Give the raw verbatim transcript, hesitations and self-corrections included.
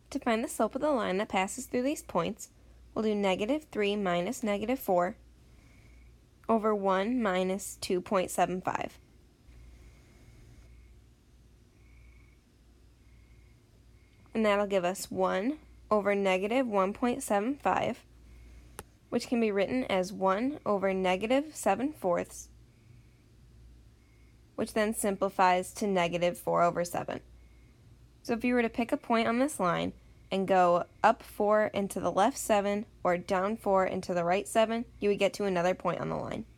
To find the slope of the line that passes through these points, we'll do negative three minus negative four over one minus two point seven five. And that'll give us one over negative one point seven five, which can be written as one over negative seven fourths, which then simplifies to negative four over seven. So if you were to pick a point on this line and go up four into the left seven or down four into the right seven, you would get to another point on the line.